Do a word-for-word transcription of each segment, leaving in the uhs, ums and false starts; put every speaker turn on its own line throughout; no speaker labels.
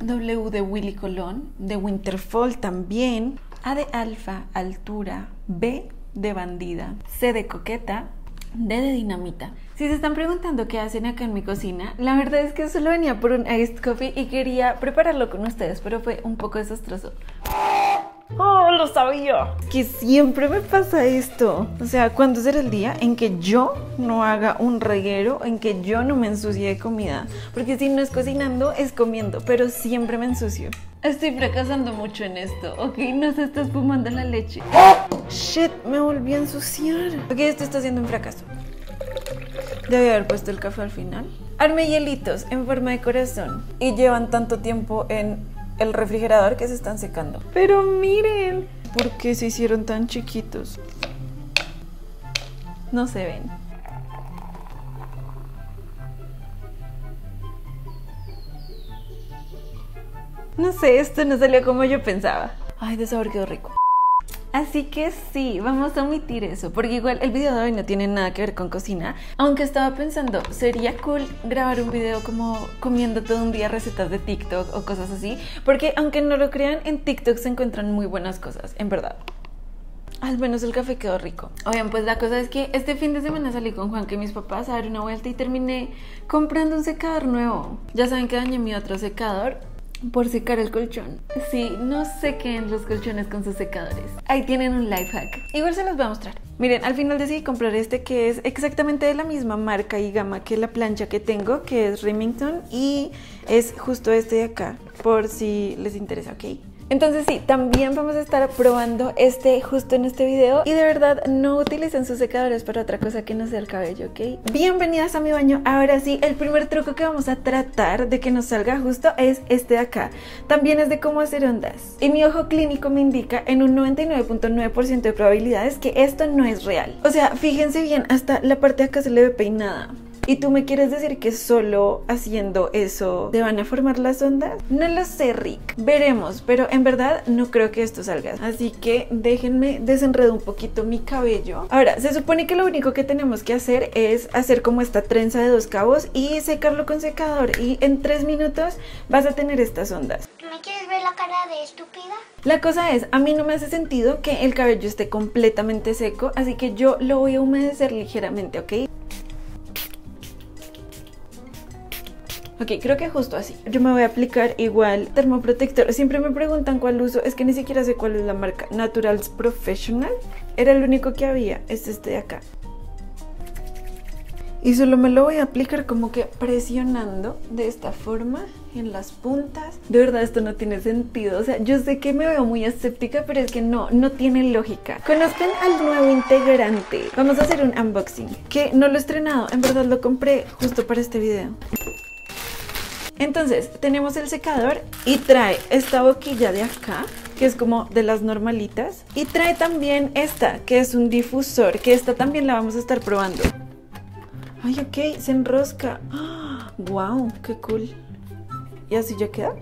W de Willy Colón, de Winterfall también, A de alfa, altura, B de bandida, C de coqueta, D de dinamita. Si se están preguntando qué hacen acá en mi cocina, la verdad es que solo venía por un iced coffee y quería prepararlo con ustedes, pero fue un poco desastroso. ¡Oh, lo sabía! Que siempre me pasa esto. O sea, ¿cuándo será el día en que yo no haga un reguero, en que yo no me ensucie de comida? Porque si no es cocinando, es comiendo, pero siempre me ensucio. Estoy fracasando mucho en esto, ¿ok? No se está espumando la leche. ¡Shit! Me volví a ensuciar. Ok, esto está siendo un fracaso. Debe haber puesto el café al final. Armé hielitos en forma de corazón y llevan tanto tiempo en el refrigerador que se están secando. Pero miren, ¿por qué se hicieron tan chiquitos? No se ven. No sé, esto no salió como yo pensaba. Ay, de sabor quedó rico. Así que sí, vamos a omitir eso, porque igual el video de hoy no tiene nada que ver con cocina, aunque estaba pensando, sería cool grabar un video como comiendo todo un día recetas de TikTok o cosas así, porque aunque no lo crean, en TikTok se encuentran muy buenas cosas, en verdad. Al menos el café quedó rico. Oigan, pues la cosa es que este fin de semana salí con Juan y mis papás a dar una vuelta y terminé comprando un secador nuevo. Ya saben que dañé mi otro secador por secar el colchón. Sí, no sequen los colchones con sus secadores. Ahí tienen un life hack. Igual se los voy a mostrar. Miren, al final decidí comprar este que es exactamente de la misma marca y gama que la plancha que tengo, que es Remington, y es justo este de acá, por si les interesa, ¿ok? Entonces sí, también vamos a estar probando este justo en este video y de verdad no utilicen sus secadores para otra cosa que no sea el cabello, ¿ok? Bienvenidas a mi baño. Ahora sí, el primer truco que vamos a tratar de que nos salga justo es este de acá. También es de cómo hacer ondas. Y mi ojo clínico me indica en un noventa y nueve punto nueve por ciento de probabilidades que esto no es real. O sea, fíjense bien, hasta la parte de acá se le ve peinada. ¿Y tú me quieres decir que solo haciendo eso te van a formar las ondas? No lo sé, Rick. Veremos, pero en verdad no creo que esto salga. Así que déjenme desenredar un poquito mi cabello. Ahora, se supone que lo único que tenemos que hacer es hacer como esta trenza de dos cabos y secarlo con secador. Y en tres minutos vas a tener estas ondas.
¿Me quieres ver la cara de estúpida?
La cosa es, a mí no me hace sentido que el cabello esté completamente seco, así que yo lo voy a humedecer ligeramente, ¿ok? Ok, creo que justo así. Yo me voy a aplicar igual termoprotector. Siempre me preguntan cuál uso. Es que ni siquiera sé cuál es la marca. Naturals Professional. Era el único que había. Es este de acá. Y solo me lo voy a aplicar como que presionando de esta forma en las puntas. De verdad esto no tiene sentido. O sea, yo sé que me veo muy escéptica, pero es que no, no tiene lógica. Conozcan al nuevo integrante. Vamos a hacer un unboxing. Que no lo he estrenado. En verdad lo compré justo para este video. Entonces, tenemos el secador y trae esta boquilla de acá, que es como de las normalitas. Y trae también esta, que es un difusor, que esta también la vamos a estar probando. Ay, ok, se enrosca. ¡Oh! ¡Wow! ¡Qué cool! ¿Y así ya queda?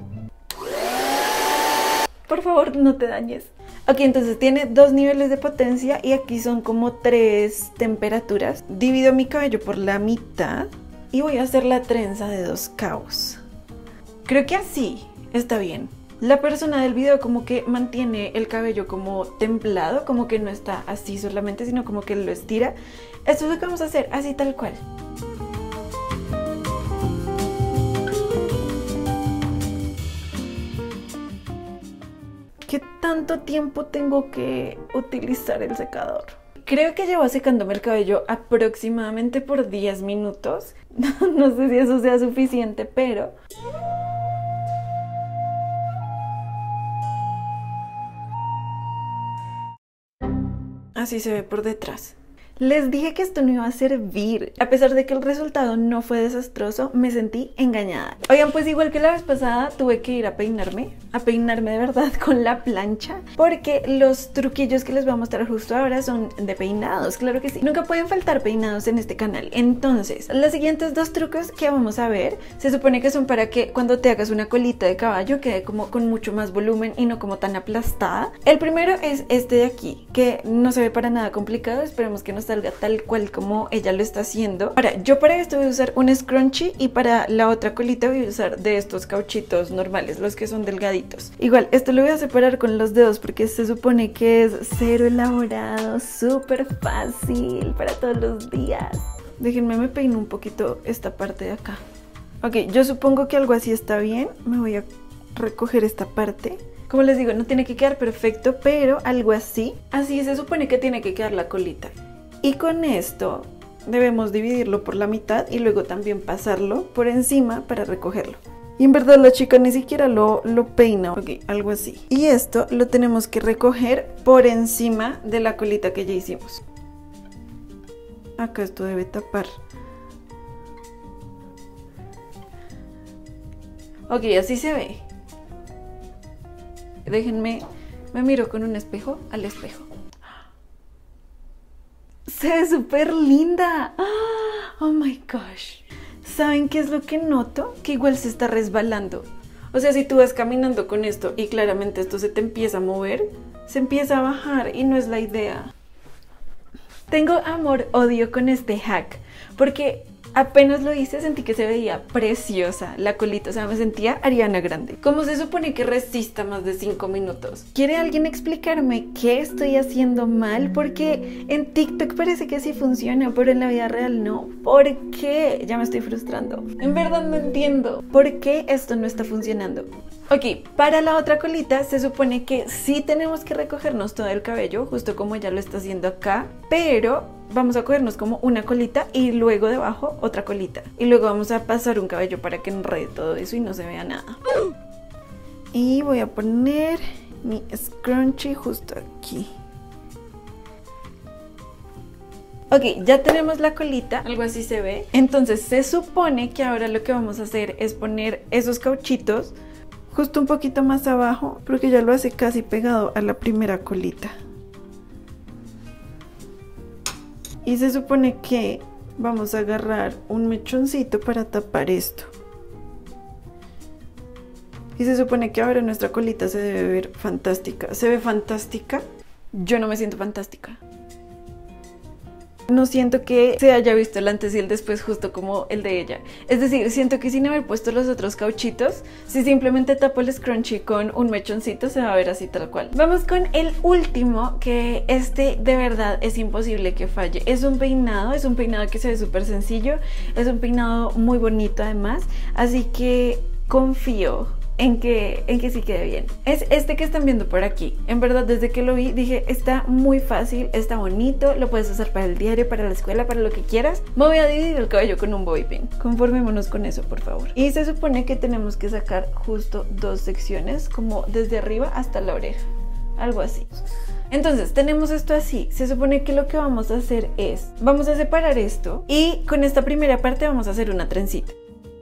Por favor, no te dañes. Ok, entonces tiene dos niveles de potencia y aquí son como tres temperaturas. Divido mi cabello por la mitad y voy a hacer la trenza de dos cabos. Creo que así está bien. La persona del video como que mantiene el cabello como templado, como que no está así solamente, sino como que lo estira. Esto es lo que vamos a hacer, así tal cual. ¿Qué tanto tiempo tengo que utilizar el secador? Creo que llevo secándome el cabello aproximadamente por diez minutos. No sé si eso sea suficiente, pero... así se ve por detrás. Les dije que esto no iba a servir. A pesar de que el resultado no fue desastroso, me sentí engañada. Oigan, pues igual que la vez pasada, tuve que ir a peinarme, a peinarme de verdad con la plancha, porque los truquillos que les voy a mostrar justo ahora son de peinados, claro que sí. Nunca pueden faltar peinados en este canal. Entonces, los siguientes dos trucos que vamos a ver, se supone que son para que cuando te hagas una colita de caballo quede como con mucho más volumen y no como tan aplastada. El primero es este de aquí, que no se ve para nada complicado, esperemos que no salga salga tal cual como ella lo está haciendo. Ahora, yo para esto voy a usar un scrunchie y para la otra colita voy a usar de estos cauchitos normales, los que son delgaditos. Igual, esto lo voy a separar con los dedos porque se supone que es cero elaborado, súper fácil para todos los días. Déjenme, me peino un poquito esta parte de acá. Ok, yo supongo que algo así está bien. Me voy a recoger esta parte. Como les digo, no tiene que quedar perfecto, pero algo así. Así se supone que tiene que quedar la colita. Y con esto debemos dividirlo por la mitad y luego también pasarlo por encima para recogerlo. Y en verdad la chica ni siquiera lo, lo peina. Ok, algo así. Y esto lo tenemos que recoger por encima de la colita que ya hicimos. Acá esto debe tapar. Ok, así se ve. Déjenme, me miro con un espejo al espejo. Se ve súper linda. Oh my gosh. ¿Saben qué es lo que noto? Que igual se está resbalando. O sea, si tú vas caminando con esto y claramente esto se te empieza a mover, se empieza a bajar y no es la idea. Tengo amor-odio con este hack porque apenas lo hice sentí que se veía preciosa la colita, o sea, me sentía Ariana Grande. ¿Cómo se supone que resista más de cinco minutos? ¿Quiere alguien explicarme qué estoy haciendo mal? Porque en TikTok parece que sí funciona, pero en la vida real no. ¿Por qué? Ya me estoy frustrando. En verdad no entiendo por qué esto no está funcionando. Ok, para la otra colita se supone que sí tenemos que recogernos todo el cabello, justo como ella lo está haciendo acá, pero vamos a cogernos como una colita y luego debajo otra colita. Y luego vamos a pasar un cabello para que enrede todo eso y no se vea nada. Y voy a poner mi scrunchie justo aquí. Ok, ya tenemos la colita, algo así se ve. Entonces se supone que ahora lo que vamos a hacer es poner esos cauchitos justo un poquito más abajo, porque ya lo hace casi pegado a la primera colita. Y se supone que vamos a agarrar un mechoncito para tapar esto. Y se supone que ahora nuestra colita se debe ver fantástica. ¿Se ve fantástica? Yo no me siento fantástica. No siento que se haya visto el antes y el después justo como el de ella. Es decir, siento que sin haber puesto los otros cauchitos, si simplemente tapo el scrunchie con un mechoncito, se va a ver así tal cual. Vamos con el último, que este de verdad es imposible que falle. Es un peinado, es un peinado que se ve súper sencillo, es un peinado muy bonito además, así que confío en que, en que sí quede bien. Es este que están viendo por aquí. En verdad, desde que lo vi dije, está muy fácil, está bonito, lo puedes usar para el diario, para la escuela, para lo que quieras. Me voy a dividir el cabello con un bobby pin. Conformémonos con eso, por favor. Y se supone que tenemos que sacar justo dos secciones, como desde arriba hasta la oreja, algo así. Entonces tenemos esto así. Se supone que lo que vamos a hacer es, vamos a separar esto y con esta primera parte vamos a hacer una trencita.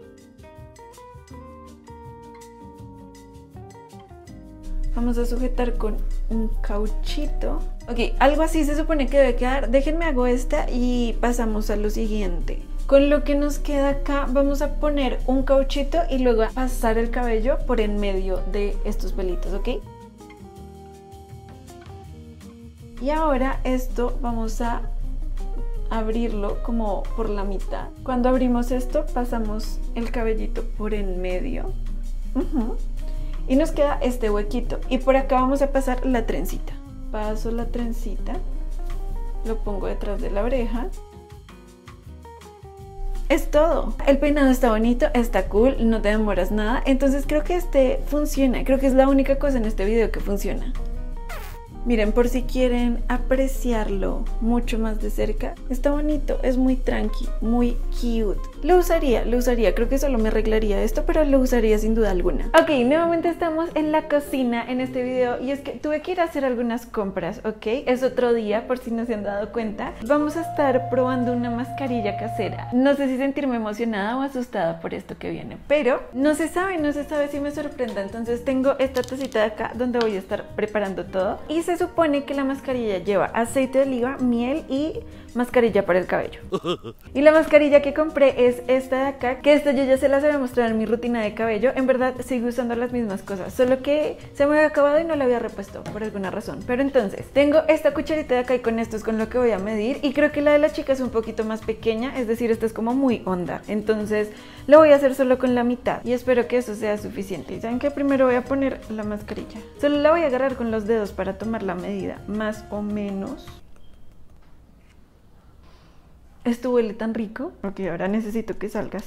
Vamos a sujetar con un cauchito. Ok, algo así se supone que debe quedar. Déjenme hago esta y pasamos a lo siguiente. Con lo que nos queda acá vamos a poner un cauchito y luego pasar el cabello por en medio de estos pelitos, ¿ok? Y ahora esto vamos a abrirlo como por la mitad. Cuando abrimos esto pasamos el cabellito por en medio. Uh-huh. Y nos queda este huequito y por acá vamos a pasar la trencita. Paso la trencita, lo pongo detrás de la oreja. Es todo. El peinado está bonito, está cool, no te demoras nada. Entonces creo que este funciona, creo que es la única cosa en este video que funciona. Miren, por si quieren apreciarlo mucho más de cerca, está bonito, es muy tranqui, muy cute. Lo usaría, lo usaría, creo que solo me arreglaría esto, pero lo usaría sin duda alguna. Ok, nuevamente estamos en la cocina en este video y es que tuve que ir a hacer algunas compras, ¿ok? Es otro día, por si no se han dado cuenta. Vamos a estar probando una mascarilla casera. No sé si sentirme emocionada o asustada por esto que viene, pero no se sabe, no se sabe si me sorprenda. Entonces tengo esta tacita de acá donde voy a estar preparando todo y se supone que la mascarilla lleva aceite de oliva, miel y mascarilla para el cabello. Y la mascarilla que compré es esta de acá, que esta yo ya se las había mostrado en mi rutina de cabello. En verdad sigo usando las mismas cosas, solo que se me había acabado y no la había repuesto por alguna razón. Pero entonces, tengo esta cucharita de acá y con esto es con lo que voy a medir. Y creo que la de la chica es un poquito más pequeña, es decir, esta es como muy honda. Entonces, lo voy a hacer solo con la mitad y espero que eso sea suficiente. Y saben que primero voy a poner la mascarilla. Solo la voy a agarrar con los dedos para tomar la medida, más o menos. Esto huele tan rico. Ok, ahora necesito que salgas.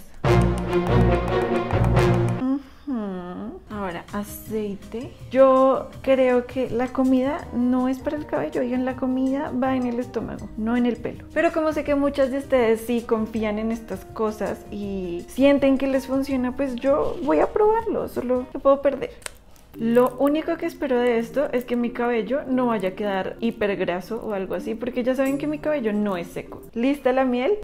Uh-huh. Ahora, aceite. Yo creo que la comida no es para el cabello. Oigan, la comida va en el estómago, no en el pelo. Pero como sé que muchas de ustedes sí confían en estas cosas y sienten que les funciona, pues yo voy a probarlo. Solo lo puedo perder. Lo único que espero de esto es que mi cabello no vaya a quedar hiper graso o algo así, porque ya saben que mi cabello no es seco. ¿Lista la miel?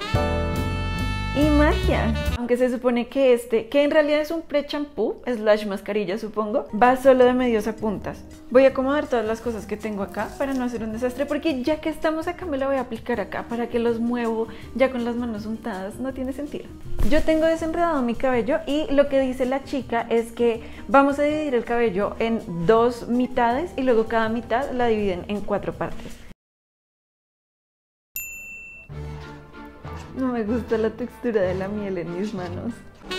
Y magia. Aunque se supone que este, que en realidad es un pre-champú slash mascarilla, supongo, va solo de medios a puntas. Voy a acomodar todas las cosas que tengo acá para no hacer un desastre, porque ya que estamos acá me la voy a aplicar acá. Para que los muevo ya con las manos untadas no tiene sentido. Yo tengo desenredado mi cabello y lo que dice la chica es que vamos a dividir el cabello en dos mitades y luego cada mitad la dividen en cuatro partes. No me gusta la textura de la miel en mis manos.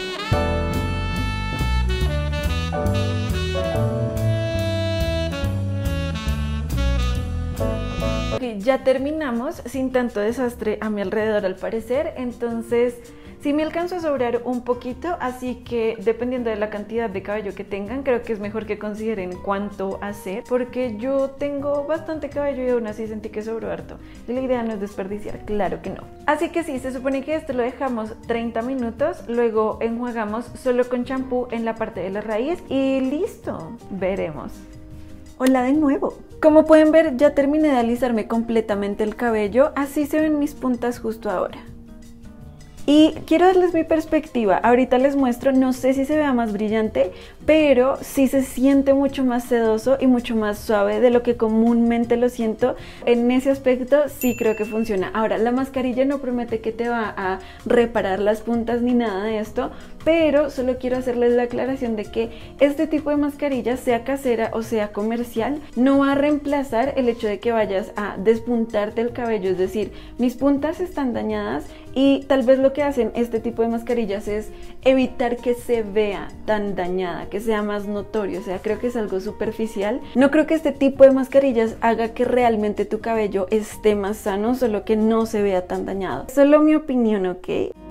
Ok, ya terminamos sin tanto desastre a mi alrededor al parecer, entonces sí me alcanzó a sobrar un poquito, así que dependiendo de la cantidad de cabello que tengan, creo que es mejor que consideren cuánto hacer, porque yo tengo bastante cabello y aún así sentí que sobró harto. Y la idea no es desperdiciar, claro que no. Así que sí, se supone que esto lo dejamos treinta minutos, luego enjuagamos solo con champú en la parte de la raíz y listo, veremos. Hola de nuevo. Como pueden ver, ya terminé de alisarme completamente el cabello, así se ven mis puntas justo ahora. Y quiero darles mi perspectiva, ahorita les muestro, no sé si se vea más brillante, pero sí se siente mucho más sedoso y mucho más suave de lo que comúnmente lo siento. En ese aspecto sí creo que funciona. Ahora, la mascarilla no promete que te va a reparar las puntas ni nada de esto, pero solo quiero hacerles la aclaración de que este tipo de mascarilla, sea casera o sea comercial, no va a reemplazar el hecho de que vayas a despuntarte el cabello. Es decir, mis puntas están dañadas y tal vez lo que hacen este tipo de mascarillas es evitar que se vea tan dañada, que sea más notorio. O sea, creo que es algo superficial. No creo que este tipo de mascarillas haga que realmente tu cabello esté más sano, solo que no se vea tan dañado. Solo mi opinión, ¿ok?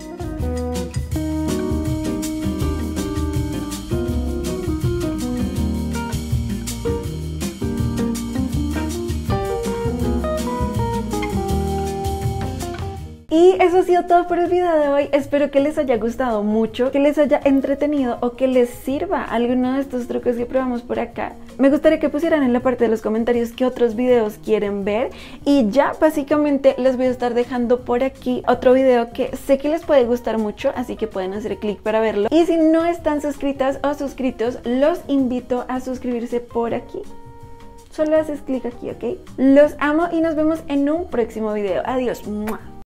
Y eso ha sido todo por el video de hoy. Espero que les haya gustado mucho, que les haya entretenido o que les sirva alguno de estos trucos que probamos por acá. Me gustaría que pusieran en la parte de los comentarios qué otros videos quieren ver. Y ya básicamente les voy a estar dejando por aquí otro video que sé que les puede gustar mucho, así que pueden hacer clic para verlo. Y si no están suscritas o suscritos, los invito a suscribirse por aquí. Solo haces clic aquí, ¿ok? Los amo y nos vemos en un próximo video. Adiós. ¡Mua!